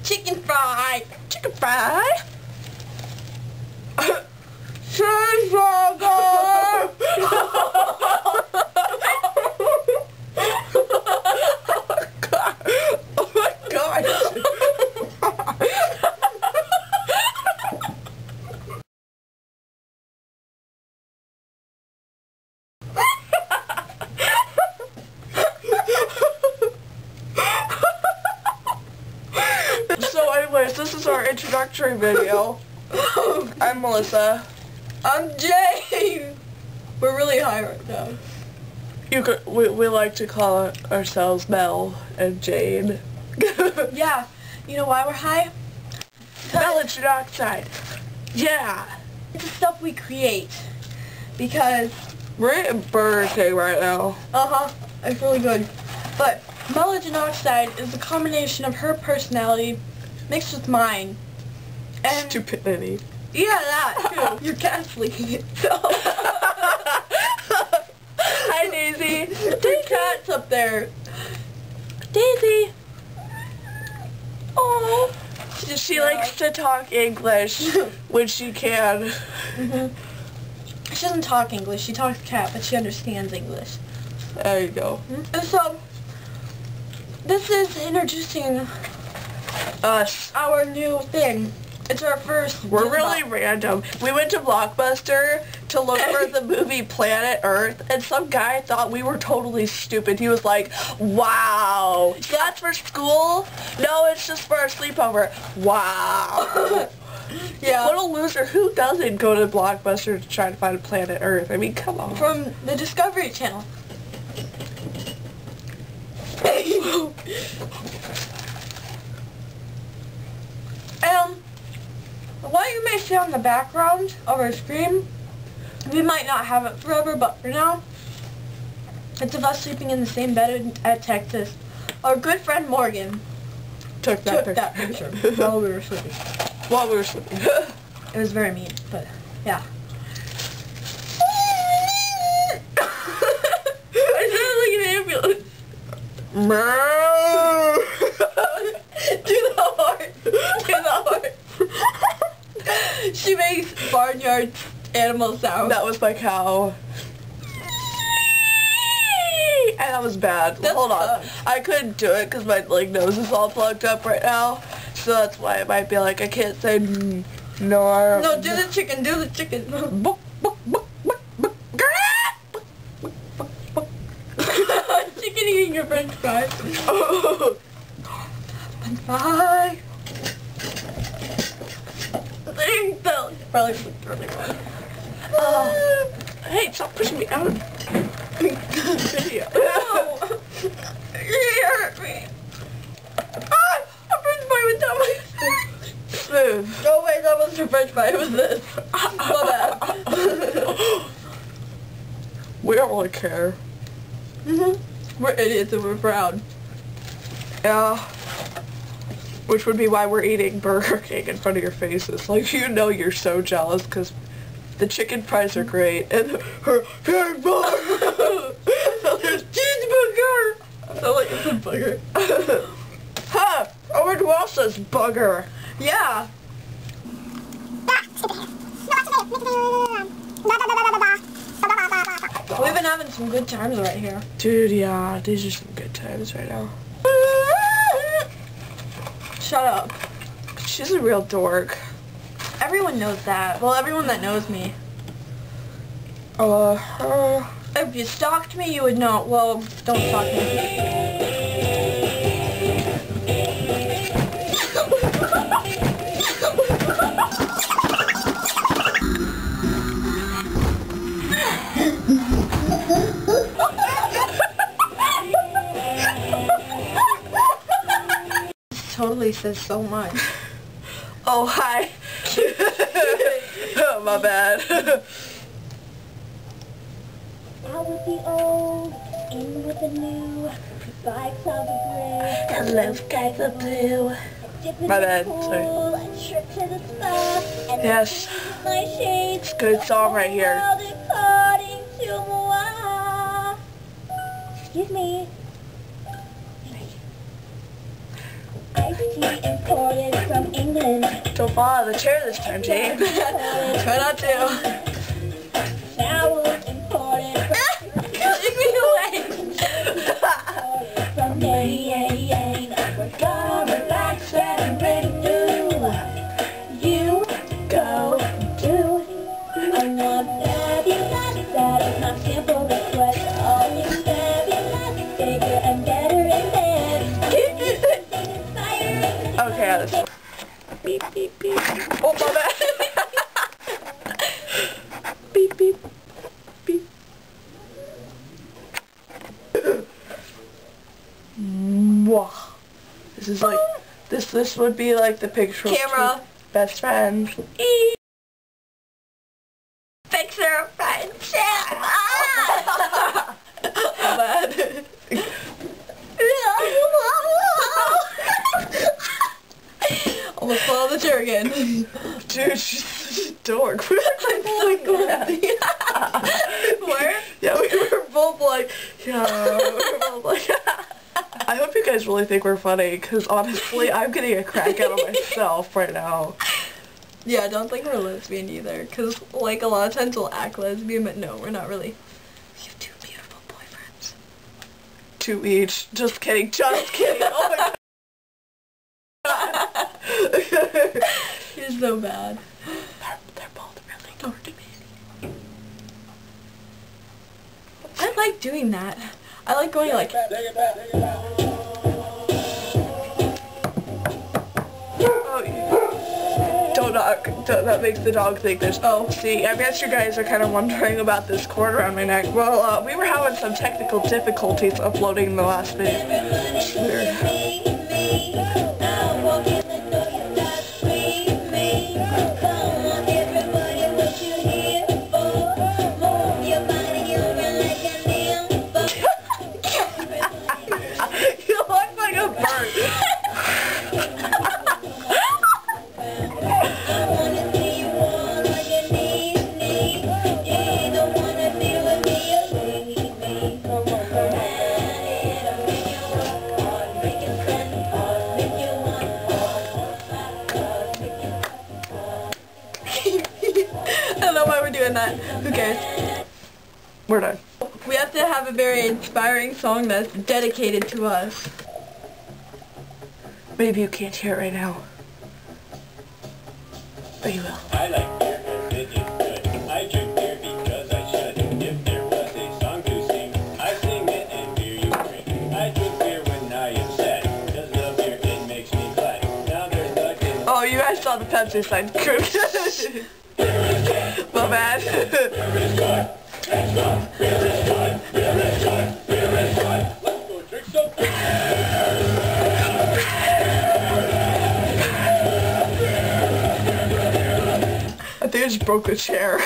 chicken fry. Chicken fry. Cheeseburger. Oh my god. So anyways, this is our introductory video. I'm Melissa. I'm Jane. We're really high right now. We like to call ourselves Mel and Jane. Yeah. You know why we're high? Melijanoxide. Yeah. It's the stuff we create. Because... We're eating Burger King right now. It's really good. But Melijanoxide is a combination of her personality mixed with mine. And stupidity. Yeah, that too. Your cat's leaking it. So. Hi, Daisy. Your cat's up there. Daisy. Oh. She likes to talk English when she can. She doesn't talk English. She talks cat, but she understands English. There you go. And so, this is introducing us. Our new thing. It's our first. We're really random. We went to Blockbuster to look for the movie Planet Earth, and some guy thought we were totally stupid. He was like, wow, so that's for school? No, it's just for our sleepover. Wow. Yeah. What a loser. Who doesn't go to Blockbuster to try to find Planet Earth? I mean, come on. From the Discovery Channel. What you may see on the background of our screen, we might not have it forever, but for now, it's of us sleeping in the same bed at Texas. Our good friend Morgan took that picture while we were sleeping. While we were sleeping. It was very mean, but yeah. I sounded like an ambulance. Do the heart. Do the heart. She makes barnyard animal sounds. That was my cow. And that was bad. Hold on. I couldn't do it because my nose is all plugged up right now. So that's why it might be like I can't say no. No, do the chicken. Do the chicken. Chicken eating your French fries. French fry. That probably looked really wrong. Hey, stop pushing me out of the video. No! You hurt me. Ah! A French fry went down my Smooth. Oh wait, that wasn't a French fry, it was this. My bad. We don't really care. We're idiots and we're proud. Yeah. Which would be why we're eating Burger King in front of your faces. Like, you know you're so jealous because the chicken fries are great. And her cheeseburger! I like it's a bugger. Huh! Oh, and who else says bugger? Yeah. We've been having some good times right here. Dude, yeah, these are some good times right now. Shut up. She's a real dork. Everyone knows that. Well, everyone that knows me. If you stalked me, you would know. Well, don't stalk me. Totally says so much. Oh, hi. Oh, my bad. Out with the old, in with the new, goodbye clouds of gray. Hello, skies of blue. My bad, sorry. Trip to the spa, and yes. My shades, it's a good song right here. Excuse me. Iced tea imported. Don't fall out of the chair this time, Jane. Try not to. Shower important. Leave me away. From day, we're gonna relax and ready to you go do. I want fabulous, that is my simple request. All things fabulous, bigger and better and better. Inspired. Okay, this. Beep, beep, beep. Oh, my bad. Beep, beep, beep. Mwah. This is like, this would be like the picture Camera. of two best friends. Picture friendship. How bad? Almost fell out of the chair again. Dude, she's such a dork. We were like, Where? yeah, we were both like, yeah, we were both like, I hope you guys really think we're funny, because honestly, I'm getting a crack out of myself right now. Yeah, I don't think we're lesbian either, because like a lot of times we'll act lesbian, but no, we're not really. We have two beautiful boyfriends. 2 each. Just kidding, just kidding. Oh my god. You're so bad. They're both really dork to me. I like doing that. I like going like... Oh, yeah. Don't knock. That makes the dog think there's... Oh, see, I guess you guys are kind of wondering about this cord around my neck. Well, we were having some technical difficulties uploading the last video. It's weird. You look like a bird. I don't know why we're doing that. Who cares? We're done. We have to have a very inspiring song that's dedicated to us. Maybe you can't hear it right now. But you will. I like beer because it is good. I drink beer because I should. If there was a song to sing, I sing it and beer you drink. I drink beer when I am sad, because the beer it makes me glad. Now there's nothing. Oh, you guys saw the Pepsi sign. My bad. Beer is good. It's good. Beer is good. Beer is good. Beer is good. Let's go drink some beer. I think I just broke a chair.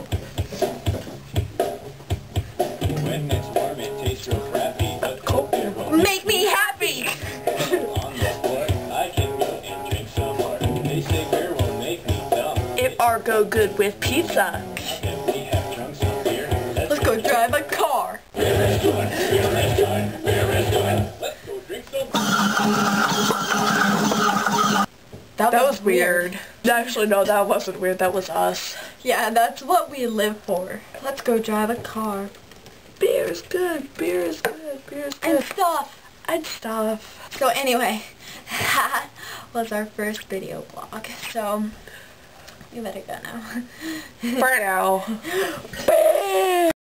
When it's warm, it tastes real crappy, but cold beer won't Make me happy! on the floor. I can go and drink some more. They say beer will make me dumb. It are go good with pizza. If we have drunk some beer, Let's go drive a car. beer is good. Beer is good. Beer is good. Let's go drink some That was weird. Actually, no, that wasn't weird. That was us. Yeah, that's what we live for. Let's go drive a car. Beer is good. Beer is good. Beer is good. And stuff. And stuff. So anyway, that was our first video blog. So, we better go now. For now.